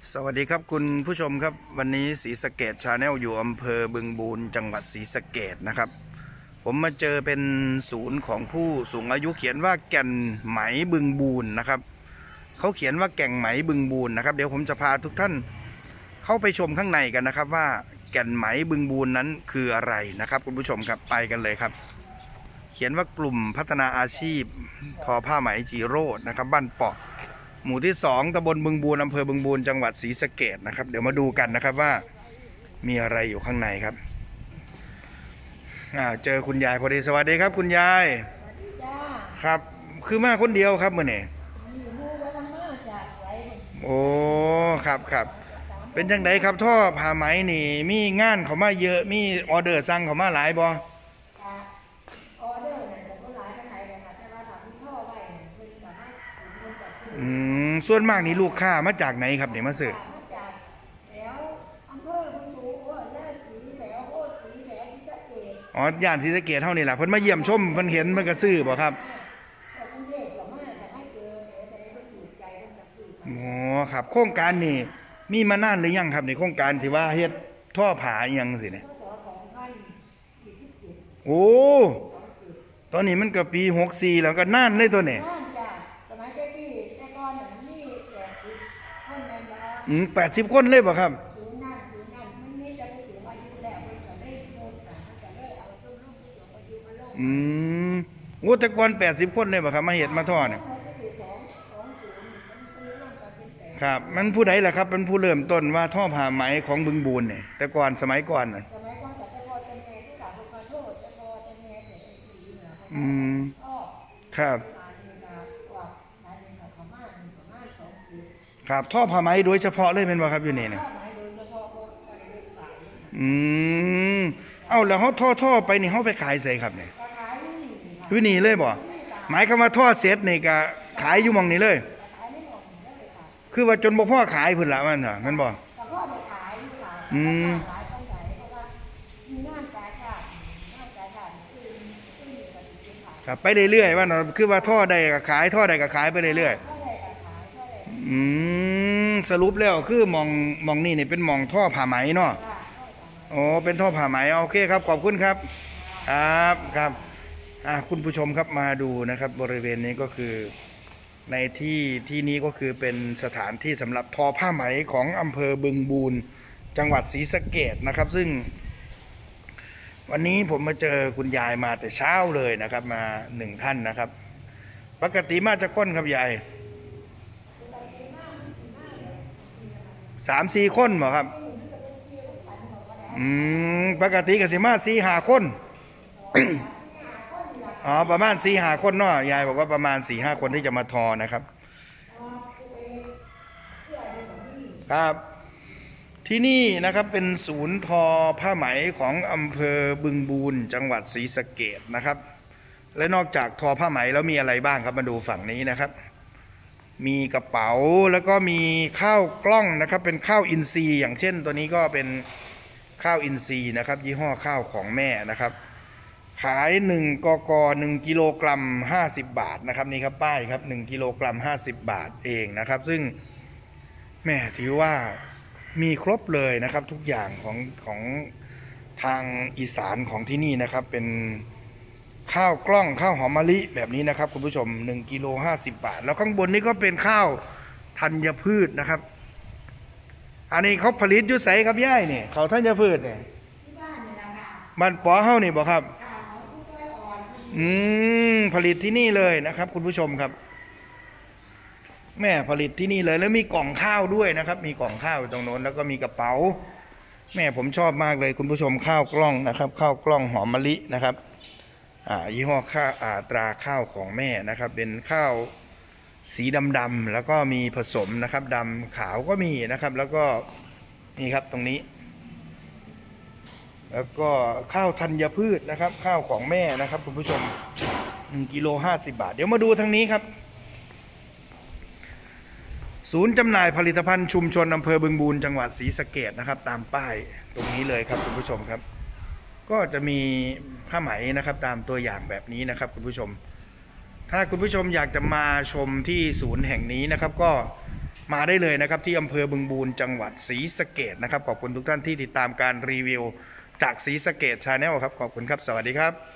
สวัสดีครับคุณผู้ชมครับวันนี้ศรีสะเกษชาแนลอยู่อำเภอบึงบูรจังหวัดศรีสะเกษนะครับผมมาเจอเป็นศูนย์ของผู้สูงอายุเขียนว่าแก่นไหมบึงบูรนะครับเขาเขียนว่าแก่งไหมบึงบูรนะครับเดี๋ยวผมจะพาทุกท่านเข้าไปชมข้างในกันนะครับว่าแก่นไหมบึงบูรนั้นคืออะไรนะครับคุณผู้ชมครับไปกันเลยครับเขียนว่ากลุ่มพัฒนาอาชีพทอผ้าไหมจีโร่นะครับบ้านเปาะหมู่ที่2ตำบลบึงบูรอำเภอบึงบูรจังหวัดศรีสะเกษนะครับเดี๋ยวมาดูกันนะครับว่ามีอะไรอยู่ข้างในครับเจอคุณยายพอดีสวัสดีครับคุณยายครับคือมาคนเดียวครับมื่อนี่โอ้ครับเป็นจังไดครับท่อผ้าไหมนี่มีงานเขามาเยอะมีออเดอร์สั่งเขามาหลายบ่ส่วนมากนี่ลูกค้ามาจากไหนครับเนี่ยมาซื้ออ๋อย่านศรีสะเกษเท่านี้แหละเพิ่นมาเยี่ยมชมเพิ่นเห็นเพิ่นก็ซื้อบ่ครับอ๋อครับโครงการนี่มีมานานหรือยังครับในโครงการที่ว่าเฮ็ดท่อผาอีหยังสิเนี่ยโอ้ตอนนี้มันก็ปี64แล้วก็นานเลยตัวนี้80 คนเลยบ่ครับโอ้แต่ก่อน80 คนเลยบ่ครับมาเฮ็ดมาท่อเนี่ยครับมันผู้ใดล่ะครับเป็นผู้เริ่มต้นว่าท่อผ้าไหมของบึงบูรเนี่ยแต่ก่อนสมัยก่อนน่ะครับครับท่อผ้าไหมโดยเฉพาะเลยเป็นบ่ครับอยู่นี่เนี่ยเอ้าแล้วเขาท่อไปนี่เขาไปขายใส่ครับเนี่ยวินี่เลยบ่หมายคำว่าท่อเสร็จนี่ก็ขายอยู่มองนี้เลยคือว่าจนบ่พ่อขายพุ่นละมันเหรอมันบ่ครับไปเรื่อยๆว่าเนาะคือว่าท่อใดก็ขายท่อใดก็ขายไปเรื่อยๆสรุปแล้วคือมองนี่เป็นมองท่อผ้าไหมเนาะโอ้เป็นท่อผ้าไหมโอเคครับขอบคุณครับครับคุณผู้ชมครับมาดูนะครับบริเวณนี้ก็คือในที่นี้ก็คือเป็นสถานที่สำหรับทอผ้าไหมของอำเภอบึงบูรจังหวัดศรีสะเกษนะครับซึ่งวันนี้ผมมาเจอคุณยายมาแต่เช้าเลยนะครับมา1 ท่านนะครับปกติมาจากก้นครับยาย3-4 คนเหรอครับปกติก็สิมา4-5 คนอ๋อประมาณ4-5 คนเนาะยายบอกว่าประมาณ4-5 คนที่จะมาทอนะครับครับที่นี่นะครับเป็นศูนย์ทอผ้าไหมของอำเภอบึงบูรจังหวัดศรีสะเกษนะครับและนอกจากทอผ้าไหมแล้วมีอะไรบ้างครับมาดูฝั่งนี้นะครับมีกระเป๋าแล้วก็มีข้าวกล้องนะครับเป็นข้าวอินทรีย์อย่างเช่นตัวนี้ก็เป็นข้าวอินทรีย์นะครับยี่ห้อข้าวของแม่นะครับขาย1 กก1 กิโลกรัม50 บาทนะครับนี่ครับป้ายครับ1 กิโลกรัม50 บาทเองนะครับซึ่งแม่ถือว่ามีครบเลยนะครับทุกอย่างของทางอีสานของที่นี่นะครับเป็นข้าวกล้องข้าวหอมมะลิแบบนี้นะครับคุณผู้ชม1 กิโล50 บาทแล้วข้างบนนี้ก็เป็นข้าวธัญพืชนะครับอันนี้เขาผลิตอยู่ไสครับย่ายเนี่ยเขาธัญพืชเนี่ยบ้านป๋อเฮานี่บอกครับผลิตที่นี่เลยนะครับคุณผู้ชมครับแม่ผลิตที่นี่เลยแล้วมีกล่องข้าวด้วยนะครับมีกล่องข้าวตรงโน้นแล้วก็มีกระเป๋าแม่ผมชอบมากเลยคุณผู้ชมข้าวกล้องนะครับข้าวกล้องหอมมะลินะครับยี่ห้อข้าวตราข้าวของแม่นะครับเป็นข้าวสีดำๆแล้วก็มีผสมนะครับดำขาวก็มีนะครับแล้วก็นี่ครับตรงนี้แล้วก็ข้าวธัญพืชนะครับข้าวของแม่นะครับคุณผู้ชม1 กิโล50 บาทเดี๋ยวมาดูทางนี้ครับศูนย์จำหน่ายผลิตภัณฑ์ชุมชนอำเภอบึงบูรจังหวัดศรีสะเกษนะครับตามป้ายตรงนี้เลยครับคุณผู้ชมครับก็จะมีผ้าไหมนะครับตามตัวอย่างแบบนี้นะครับคุณผู้ชม ถ้าคุณผู้ชมอยากจะมาชมที่ศูนย์แห่งนี้นะครับก็มาได้เลยนะครับที่อำเภอบึงบูรจังหวัดศรีสะเกษนะครับขอบคุณทุกท่านที่ติดตามการรีวิวจากศรีสะเกษ Channel ครับขอบคุณครับสวัสดีครับ